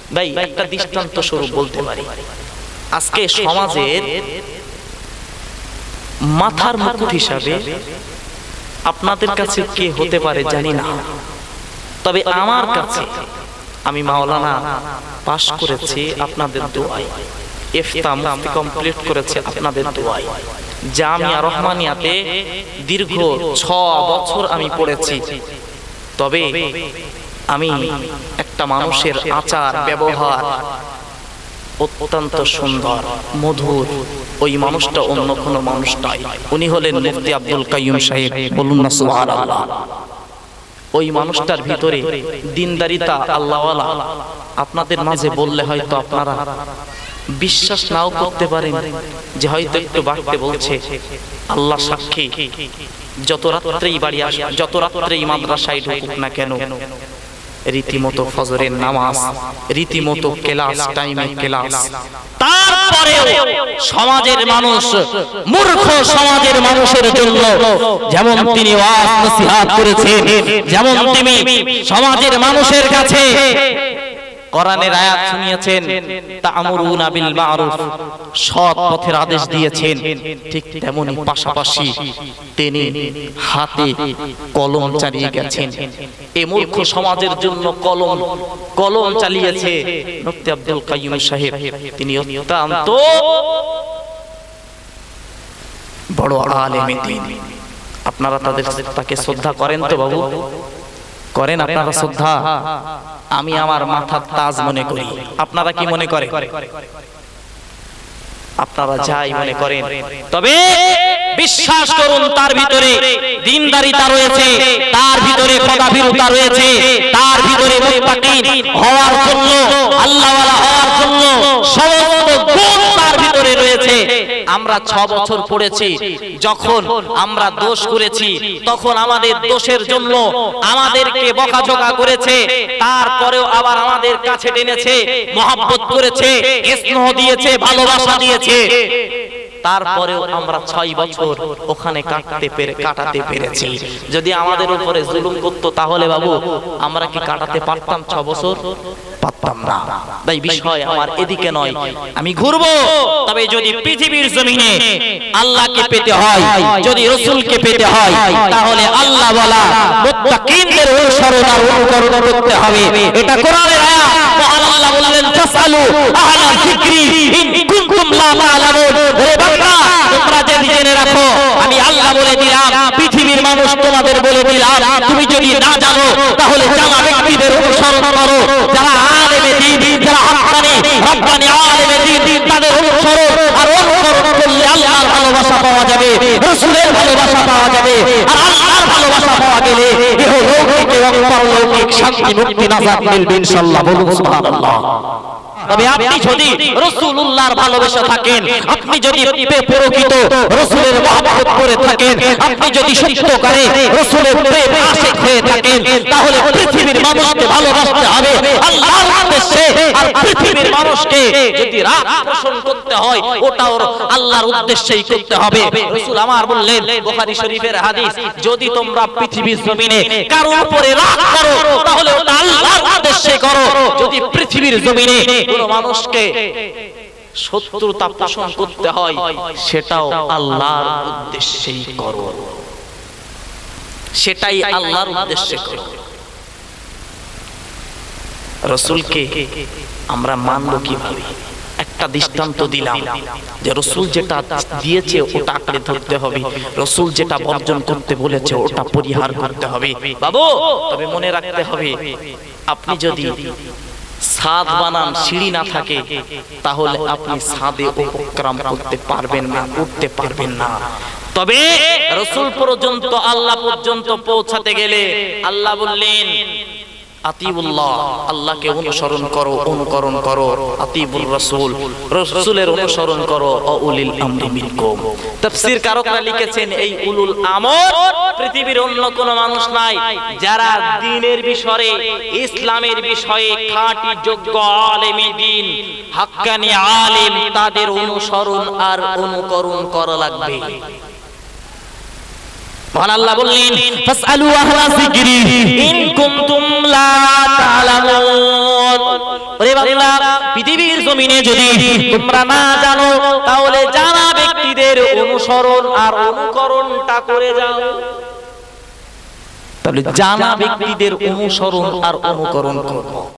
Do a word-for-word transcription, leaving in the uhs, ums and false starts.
ভাই একটা দৃষ্টান্ত স্বরূপ বলতে পারি, আজকে সমাজের মাথার মুকুট হিসাবে আপনাদের কাছে কে হতে পারে জানি না, তবে আমার কাছে আমি মাওলানা পাশ করেছি আপনাদের দোয়ায়, ইফতা মুফতি কমপ্লিট করেছে আপনাদের দোয়ায়, জামিয়া রহমানিয়াতে দীর্ঘ ছয় বছর আমি পড়েছি। তবে আমি একটা মানুষের আচার ব্যবহার অত্যন্ত সুন্দর মধুর, ওই মানুষটা অন্য কোনো মানুষ নয়, উনি হলেন মুফতি আব্দুল কাইয়ুম সাহেব, বলুন না সুবহানাল্লাহ। ওই মানুষটার ভিতরে দিনদারিতা আল্লাহওয়ালা আপনাদের মাঝে বললে হয়তো আপনারা বিশ্বাস নাও করতে পারেন যে হয়তো একটু বাড়তে বলছে। আল্লাহ সাক্ষী, যত রাত্রেই বাড়ি আসে, যত রাত্রেই মাদ্রাসায় ঢুকুক না কেন, রীতিমতো ফজরের নামাজ, রীতিমতো ক্লাস টাইমে ক্লাস, তারপরেও সমাজের মানুষ, মূর্খ সমাজের মানুষের জন্য যেমন তিনি ওয়াজ নসিহত করেছেন, যেমন তিনি সমাজের মানুষের কাছে কোরআনের আয়াত শুনিয়েছেন, তা'মুরুনা বিল মা'রুফ, সৎ পথের আদেশ দিয়েছেন, ঠিক তেমনি পাশাপাশি তিনি হাতে কলম চালিয়ে গেছেন। এই মূর্খ সমাজের জন্য কলম কলম চালিয়েছে মুফতি আব্দুল কাইয়ুম সাহেব, তিনি অত্যন্ত বড় আলেম দ্বীন। আপনারা তাদের তাকে শ্রদ্ধা করেন তো বাবু? করেন আপনারা শ্রদ্ধা? আমি আমার মাথার তাজ মনে করি, আপনারা কি মনে করেন? আপনারা যাই মনে করেন, তবে বিশ্বাস করুন তার ভিতরে দ্বীনদারিতা রয়েছে, তার ভিতরে খোদাভীরুতা রয়েছে, তার ভিতরে মুত্তাকি হওয়ার জন্য, আল্লাহওয়ালা হওয়ার জন্য সমস্ত গুণ তার ভিতরে রয়েছে। আমরা ছয় বছর পড়েছি, যখন আমরা দোষ করেছি তখন আমাদের দোষের জন্য আমাদেরকে বকাঝকা করেছে, তারপরেও আবার আমাদের কাছে টেনেছে, মহব্বত করেছে, স্নেহ দিয়েছে, ভালোবাসা দিয়েছে, তারপরেও আমরা ছয় বছর ওখানে কাটতে পেরে কাটাতে পেরেছি। যদি আমাদের উপরে জুলুম করতো তাহলে বাবু আমরা কি কাটাতে পারতাম ছয় বছর? পারতাম না। তাই বিষয় আমার এদিকে নয়, আমি ঘুরবো, তবে যদি পৃথিবীর জমিনে আল্লাহকে পেতে হয়, যদি রাসূলকে পেতে হয়, তাহলে আল্লাহ ওয়ালা মুত্তাকিনদের অনুসরণ আর অনুকরণ করতে হবে। এটা কোরআনের আয়াত। মহান আল্লাহ বললেন, ফাসআলু আহলা যিকরি ইন কুনতুম লা তা'লামুন। হে বান্দা, তোমরা যদি জেনে রাখো, আমি আল্লাহ বলে দিলাম, পৃথিবীর মানুষ তোমাদের বলে দিলাম, তুমি যদি না জানো তাহলে জানা ব্যক্তিদের অনুসরণ করো, যারা আলেমে দ্বীন, যারা হাক্কানি রব্বানি আলেমে দ্বীন, তাদের অনুসরণ আর অনুকরণ করলে আল্লাহর ভালোবাসা পাওয়া যাবে, রাসূলের ভালোবাসা পাওয়া যাবে, আর আল্লাহর ভালোবাসা পাওয়া গেলে ইহলৌকিক এবং পরলৌকিক শান্তি মুক্তি নাজাত মিলবে ইনশাআল্লাহ। বলুন সুবহানাল্লাহ। তবে আপনি যদি রাসূলুল্লাহর ভালোবাসা থাকেন, আপনি যদি প্রকৃত রাসূলের মহব্বত করে থাকেন, আপনি যদি সত্যিকারে রাসূলের প্রেম আশিক হয়ে থাকেন, তাহলে পৃথিবীর মানুষকে ভালোবাসতে হবে আল্লাহর উদ্দেশ্যে, আর পৃথিবীর মানুষকে যদি রাগ পোষণ করতে হয় ওটাও আল্লাহর উদ্দেশ্যেই করতে হবে। রাসূল আমার বললেন, বুখারী শরীফের হাদিস, যদি তোমরা পৃথিবীর জমিনে কারোর উপরে রাগ করো তাহলে ওটা আল্লাহর উদ্দেশ্যে করো, যদি পৃথিবীর জমিনে কোন মানুষকে শত্রুতা পোষণ করতে হয় সেটাও আল্লাহর উদ্দেশ্যেই করো, সেটাই আল্লাহর উদ্দেশ্যে করো। রাসূলকে আমরা মানব কিভাবে? একটা দৃষ্টান্ত দিলাম যে রাসূল যেটা দিয়েছে ওটা আঁকড়ে ধরতে হবে, রাসূল যেটা বর্জন করতে বলেছে ওটা পরিহার করতে হবে বাবু। তবে মনে রাখতে হবে, আপনি যদি ছাদ বানান, সিঁড়ি না থাকে, তাহলে আপনি ছাদে উপক্রম করতে পারবেন না, উঠতে পারবেন না। তবে রাসূল পর্যন্ত, আল্লাহ পর্যন্ত পৌঁছাতে গেলে আল্লাহ বললেন, আতিউল্লাহ, আল্লাহকে অনুসরণ করো, অনুকরণ করো, আতিউর রাসূল, রাসূলের অনুসরণ করো, উলিল আমরি মিনকুম। তাফসীর কারকরা লিখেছেন, এই উলুল আমর পৃথিবীর অন্য কোন মানুষ নাই, যারা দ্বীনের বিষয়ে, ইসলামের বিষয়ে খাঁটি যোগ্য আলেমে দ্বীন, হাক্কানি আলেম, তাদের অনুসরণ আর অনুকরণ করা লাগবে। মহান আল্লাহ বললেন, ফাসআলু আহলা যিকরি ইন কুনতুম লা তা'লামুন। ওরে বান্দা, পৃথিবীর জমিনে যদি তোমরা না জানো তাহলে জানা ব্যক্তিদের অনুসরণ আর অনুকরণটা করে যাও। তাহলে জানা ব্যক্তিদের অনুসরণ আর অনুকরণ করো।